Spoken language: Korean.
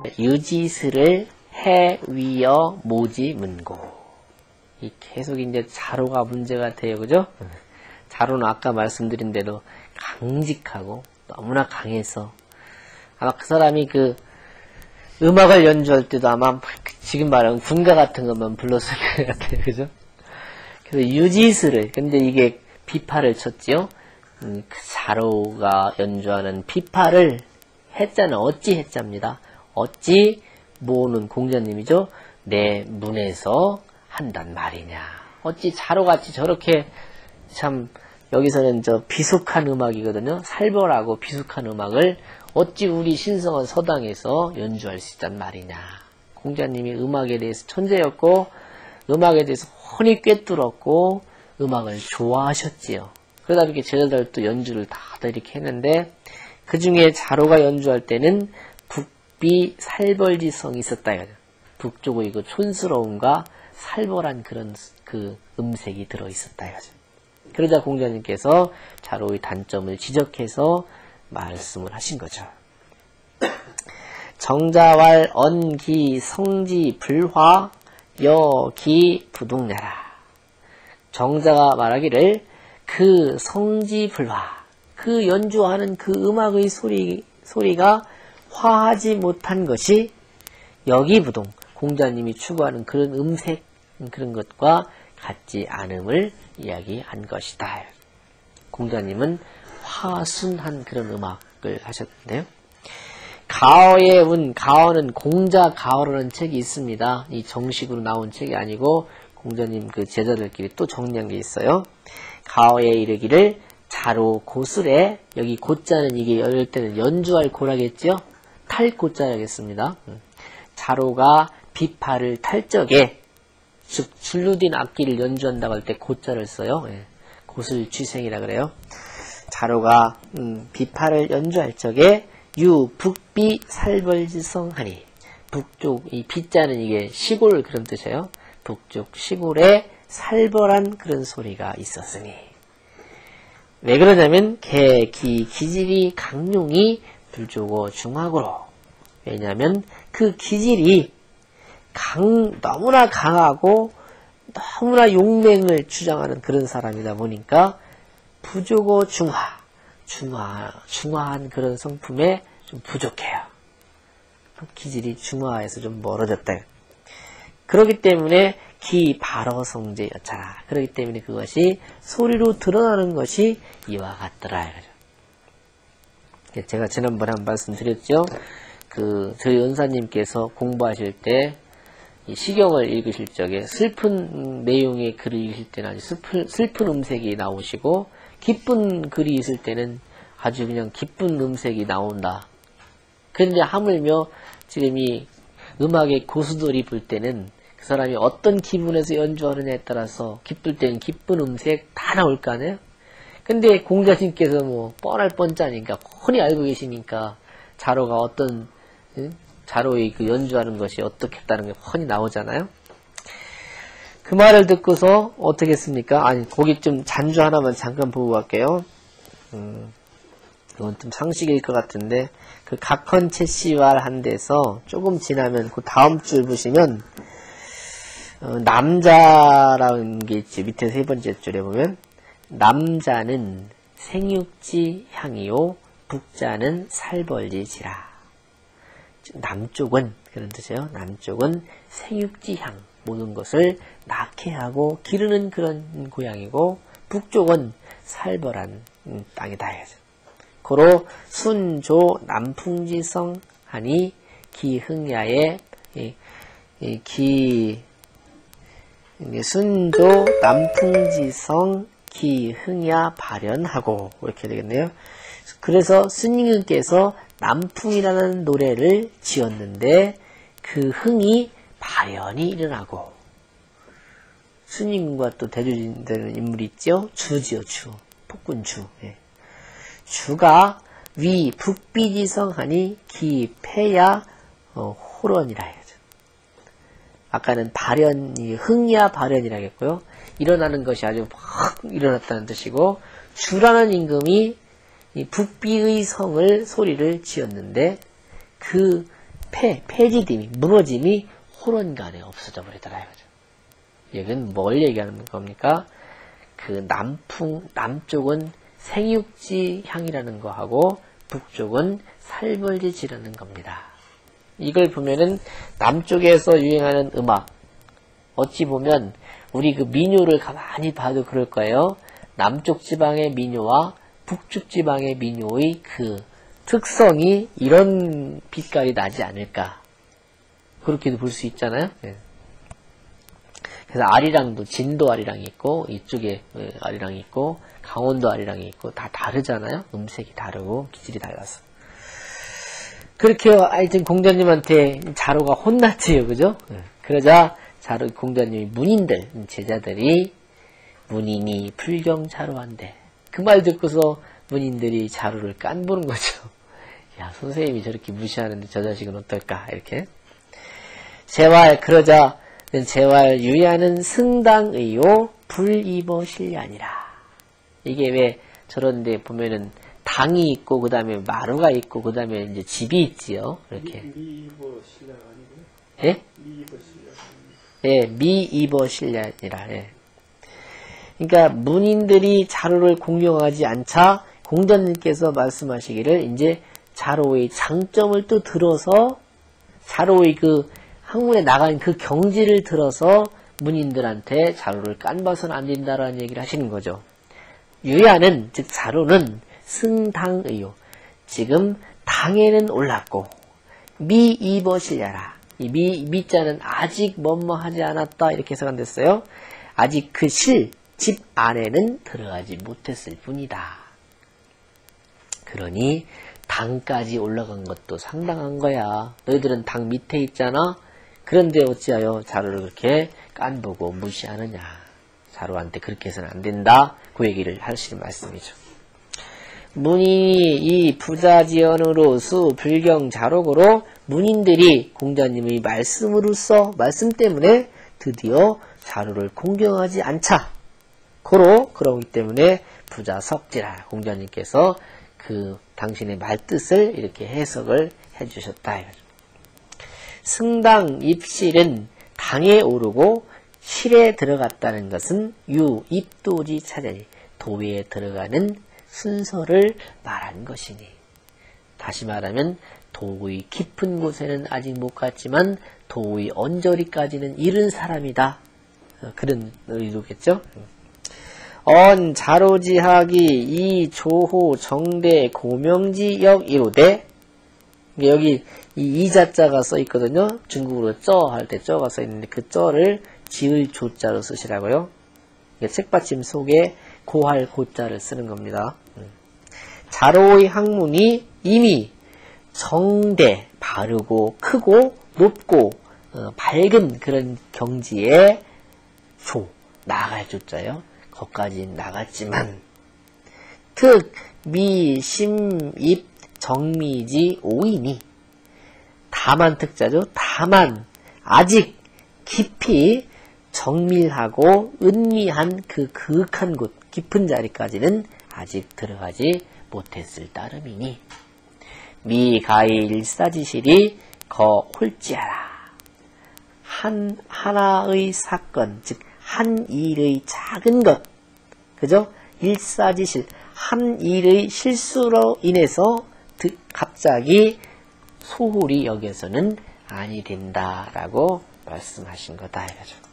유지스를 해 위어 모지 문고. 이 계속 이제 자로가 문제가 돼요, 그죠? 자로는 아까 말씀드린 대로 강직하고 너무나 강해서 아마 그 사람이 그 음악을 연주할 때도 아마 지금 말하는 군가 같은 것만 불렀을 것 같아요, 그죠? 그래서 유지스를, 근데 이게 비파를 쳤지요? 그 자로가 연주하는 비파를 해자는 어찌 해자입니다. 어찌 모는 공자님이죠. 내 문에서 한단 말이냐. 어찌 자로같이 저렇게 참 여기서는 저 비숙한 음악이거든요. 살벌하고 비숙한 음악을 어찌 우리 신성한 서당에서 연주할 수 있단 말이냐. 공자님이 음악에 대해서 천재였고 음악에 대해서 훤히 꿰뚫었고 음악을 좋아하셨지요. 그러다 이렇게 제자들도 연주를 다들 이렇게 했는데 그 중에 자로가 연주할 때는 북비 살벌지성이 있었다 이거죠. 북쪽의 그 촌스러움과 살벌한 그런 그 음색이 들어 있었다 이거죠. 그러자 공자님께서 자로의 단점을 지적해서 말씀을 하신 거죠. 정자왈 언기 성지 불화 여기 부동냐라. 정자가 말하기를 그 성지불화, 그 연주하는 그 음악의 소리가 화하지 못한 것이 여기부동, 공자님이 추구하는 그런 음색, 그런 것과 같지 않음을 이야기한 것이다. 공자님은 화순한 그런 음악을 하셨는데요. 가어의 운, 가어는 공자 가어라는 책이 있습니다. 이 정식으로 나온 책이 아니고 공자님 그 제자들끼리 또 정리한 게 있어요. 가어에 이르기를 자로 고술에, 여기 고자는 이게 이럴 때는 연주할 고라겠죠? 탈 고자라겠습니다. 자로가 비파를 탈 적에, 즉 줄루딘 악기를 연주한다고 할 때 고자를 써요. 고술 취생이라 그래요. 자로가 비파를 연주할 적에 유 북비 살벌지성하니, 북쪽 이 비자는 이게 시골 그런 뜻이에요. 북쪽 시골에 살벌한 그런 소리가 있었으니, 왜 그러냐면 개, 기, 기질이 강룡이 불조고 중학으로, 왜냐하면 그 기질이 너무나 강하고 너무나 용맹을 주장하는 그런 사람이다 보니까 부조고 중화한 그런 성품에 좀 부족해요. 기질이 중화에서 좀 멀어졌다. 그렇기 때문에 기발어성제 여차라. 그렇기 때문에 그것이 소리로 드러나는 것이 이와 같더라. 제가 지난번에 한 말씀 드렸죠. 저희 연사님께서 공부하실 때 이 시경을 읽으실 적에 슬픈 내용의 글을 읽으실 때는 아주 슬픈 음색이 나오시고, 기쁜 글이 있을 때는 아주 그냥 기쁜 음색이 나온다. 그런데 하물며 지금 이 음악의 고수들이 불 때는 그 사람이 어떤 기분에서 연주하느냐에 따라서 기쁠 때는 기쁜 음색 다 나올 거 아니에요? 근데 공자님께서 뭐 뻔할 뻔짜니까 훤히 알고 계시니까 자로가 어떤 자로의 그 연주하는 것이 어떻게 했다는 게 훤히 나오잖아요. 그 말을 듣고서 어떻게 했습니까? 아니, 거기 좀 잔주 하나만 잠깐 보고 갈게요. 이건 좀 상식일 것 같은데, 그 각헌채 씨왈 한 데서 조금 지나면 그 다음 줄 보시면 남자라는 게 있지. 밑에 세 번째 줄에 보면 남자는 생육지 향이요 북자는 살벌지지라. 남쪽은 그런 뜻이에요. 남쪽은 생육지 향, 모든 것을 낳게 하고 기르는 그런 고향이고, 북쪽은 살벌한 땅이다. 고로 순조 남풍지성 하니 기흥야의 순조 남풍지성 기흥야 발현하고, 이렇게 되겠네요. 그래서 스님께서 남풍이라는 노래를 지었는데 그 흥이 발현이 일어나고, 스님과 또 대조되는 인물이 있죠. 주지요, 주. 폭군주. 주가 위 북비지성하니 기패야 호런이라 해야죠. 아까는 발현이 흥야 발현이라 했고요. 일어나는 것이 아주 확 일어났다는 뜻이고, 주라는 임금이 이 북비의 성을 소리를 지었는데 그 폐지됨이, 무너짐이 호론간에 없어져 버리더라 이거죠. 여기는 뭘 얘기하는 겁니까? 그 남쪽은 생육지 향이라는 거하고 북쪽은 살벌지지라는 겁니다. 이걸 보면은 남쪽에서 유행하는 음악, 어찌 보면 우리 그 민요를 가만히 봐도 그럴 거예요. 남쪽 지방의 민요와 북쪽 지방의 민요의 그 특성이 이런 빛깔이 나지 않을까. 그렇게도 볼 수 있잖아요. 그래서 아리랑도 진도 아리랑이 있고 이쪽에 아리랑이 있고 강원도 아리랑이 있고 다 다르잖아요. 음색이 다르고 기질이 달라서. 그렇게 하여튼 공자님한테 자로가 혼났지요. 그죠? 그러자 자로 공자님이 문인들 제자들이 문인이 불경자로한데 그 말 듣고서 문인들이 자로를 깐보는 거죠. 야, 선생님이 저렇게 무시하는데 저 자식은 어떨까 이렇게. 그러자 재활 유야는 승당의요 불이버 실려니라. 이게 왜 저런데 보면은 당이 있고 그 다음에 마루가 있고 그 다음에 이제 집이 있지요. 이렇게. 미이버 실려 아니고요? 예? 미이버 실려. 예, 미이버 실려니라. 예. 그러니까 문인들이 자로를 공경하지 않자 공자님께서 말씀하시기를 이제 자로의 장점을 또 들어서 자로의 그 학문에 나간 그 경지를 들어서 문인들한테 자로를 깐봐서는 안 된다라는 얘기를 하시는 거죠. 유야는 즉 자로는 승당의요. 지금 당에는 올랐고 미이버실야라. 이 미자는 아직 뭐뭐하지 않았다 이렇게 해석은 됐어요. 아직 그 집 안에는 들어가지 못했을 뿐이다. 그러니 당까지 올라간 것도 상당한 거야. 너희들은 당 밑에 있잖아. 그런데 어찌하여 자로를 그렇게 깐보고 무시하느냐. 자로한테 그렇게 해서는 안 된다. 그 얘기를 하시는 말씀이죠. 문인이 이 부자지연으로수 불경자록으로 문인들이 공자님의 말씀 때문에 드디어 자로를 공경하지 않자. 그러기 때문에 부자석지라 공자님께서 그 당신의 말뜻을 이렇게 해석을 해주셨다. 승당 입실은 당에 오르고 실에 들어갔다는 것은 입도지 차자리 도에 들어가는 순서를 말한 것이니. 다시 말하면 도의 깊은 곳에는 아직 못 갔지만 도의 언저리까지는 이른 사람이다. 그런 의도겠죠. 자로지학이 이 조호 정대 고명지역 1호대 여기 이 이자자가 써 있거든요. 중국어로 쩌 할 때 쩌가 써 있는데 그 쩌를 지을 조자로 쓰시라고요. 책받침 속에 고할 고자를 쓰는 겁니다. 자로의 학문이 이미 정대, 바르고 크고 높고 밝은 그런 경지에 나갈 조자요. 거기까지 나갔지만 특, 미, 심, 입, 정미지, 오이니 다만 특자죠. 다만 아직 깊이 정밀하고 은미한 그 그윽한 곳, 깊은 자리까지는 아직 들어가지 못했을 따름이니 미가의 일사지실이 홀지하라. 하나의 사건, 즉 한 일의 작은 것, 그죠? 일사지실, 한 일의 실수로 인해서 갑자기 소홀히 여겨서는 아니 된다라고 말씀하신 거다 이거죠.